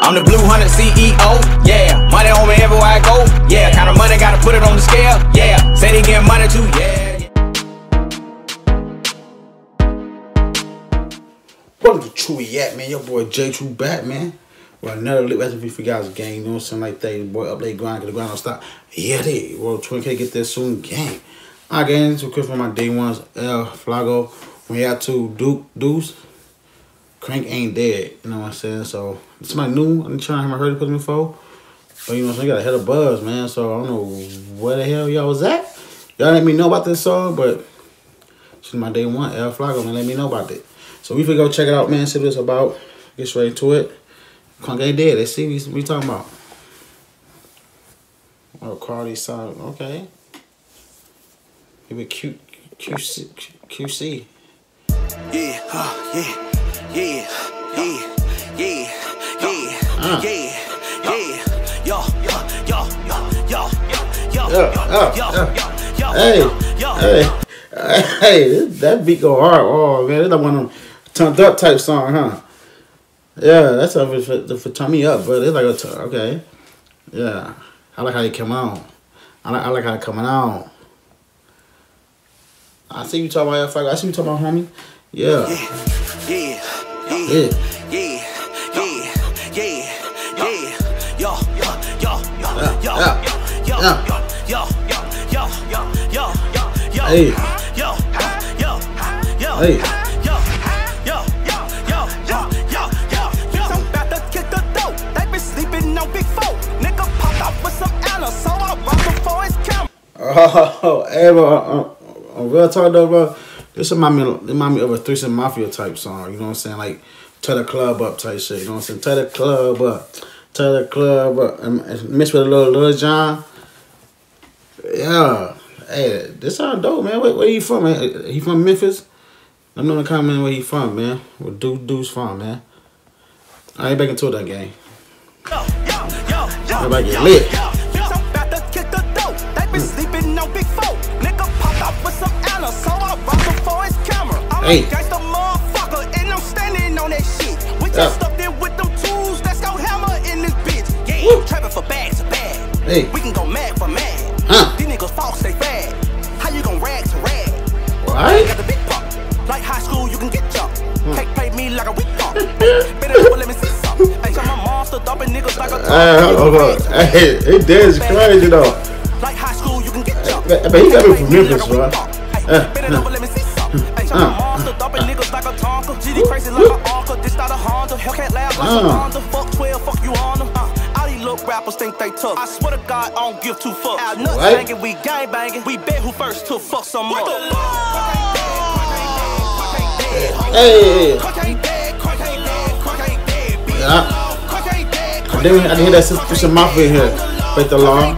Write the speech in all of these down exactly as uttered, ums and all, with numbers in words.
I'm the Blue Hunter C E O, yeah. Money on me everywhere I go, yeah. Kind of money, gotta put it on the scale, yeah. Say they get money too, yeah. Welcome to Chewy Yak, man. Your boy J True back, man. Well, another lit recipe for guys game, you know, something like that. Your boy up late grind, cause the grind don't stop. Yeah, they. Well, twenty K get there soon, gang. I got into Christmas my day ones, El Flago. When you had to Duke, Deuce, Crank ain't dead. You know what I'm saying? So, somebody new. I'm trying to have my heard it put me before. But, you know what I'm saying? Got a head of buzz, man. So, I don't know where the hell y'all was at. Y'all let me know about this song, but this is my day one, El Flago, man. Let me know about it. So, we finna go check it out, man. See what it's about. Get straight into it. Crank ain't dead. Let's see what we talking about. Oh, quality sound. Okay. Give it Q, QC. QC. Yeah, uh, yeah, yeah, yeah, yeah, yeah, uh. yeah, yeah, yo, yo, yo, yo, yo, yo, yo, yo, hey, hey, hey, that beat go hard. Oh man, that's like one of them turned up type song, huh? Yeah, that's a for, for turn me up, but it's like a okay, yeah. I like how they come on. I like I like how it coming on. I see you talking about F. I see you talking about homie. Yeah. Yeah, yeah, yeah, yeah, yeah, yeah, yeah, yo, yo, yo, yo, yo, yo, yo, yo, yo, yo, yo, yo, hey, yo, yo, yo, hey, yo, yo, yo, yo, yo, yo, yo. I'm about to kick the dope. They been sleeping on big four. Nigga popped off with some Anna, so I rock him for his camera. Oh, hey, bro. On real talk though, bro, this remind me, remind me of a Threesome Mafia type song. You know what I'm saying? Like, tear the club up type shit. You know what I'm saying? Tear the club up, tear the club up, and, and mix with a little Lil John. Yeah, hey, this sound dope, man. Where, where he from, man? He from Memphis? Let me know in the comment where he from, man. Where Deuce, Deuce from, man. I ain't back into it that game. Everybody get lit. Hey. Gangsta motherfucker, and I'm standing on that shit. We just yeah. Stuck there with them tools, let's go hammer in this bitch. Yeah, Woo. Trapping for bag to bag. Hey. We can go mad for mad. Huh. These niggas false, they fad. How you gon' rag to rag? Right? Got the big pop. Like high school, you can get jumped. Hmm. Take play me like a weak pop. Better never let me see something. Ain't got my monster dumping niggas like a Hey, hold on. Hey, it is crazy though. Like high school, you can get jumped. But he got me from Memphis, bro. Better never let me see something. Ain't got my monster dumping niggas like a Tonka. G D crazy like a Arca. This not a Honda. Hellcat laugh like a Honda. Fuck twelve, fuck you on them. Uh, all these little rappers think they tough. I swear to God, I don't give two fucks. Our nuts banging, we gang banging. We bet who first to fuck some more. Hey. Yeah. I didn't, I didn't hear that Sister Mafia in here. Break the law.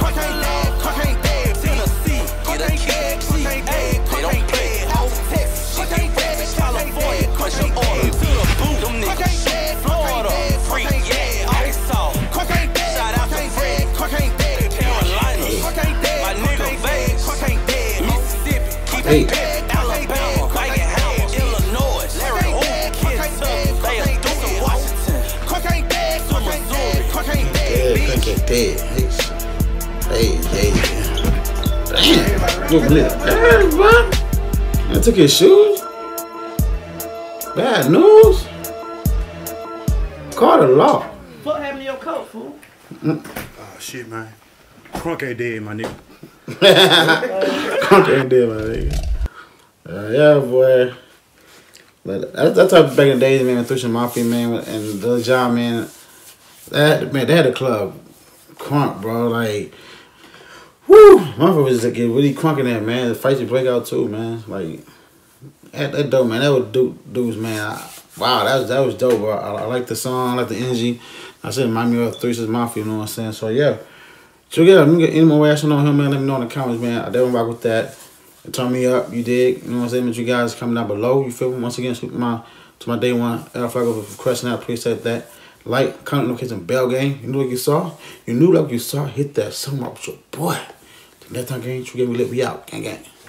Hey. Dead. Hey, hey, damn. Look lit. Hey, bro. I took his shoes. Bad news. Call the law. What happened to your coat, fool? Oh, shit, man. Crunk ain't dead, my nigga. Crunk ain't dead, my nigga. Uh, yeah, boy. But that, that type of back in the days, man, Threesome Mafia, man, and Lil John, man. That, man, they had a club. Crunk, bro, like, whoo, motherfucker was like, really crunking that, man. The fights would break out too, man. Like, that, that dope, man. That was dope, dudes, man. I, wow, that was that was dope, bro. I, I like the song, I like the energy. I said, remind me of Threesome Mafia, you know what I'm saying? So yeah, so yeah, let me get any more reaction on him, man. Let me know in the comments, man. I definitely rock with that. Turn me up, you dig? You know what I'm saying? But you guys coming down below, you feel me? Once again, to my to my day one, El Flago for question. I appreciate that. Like, comment, notification, bell gang. You knew what you saw. You knew like you saw. Hit that somewhere with your boy. The next time, gang, you get me lit. We out, gang, gang.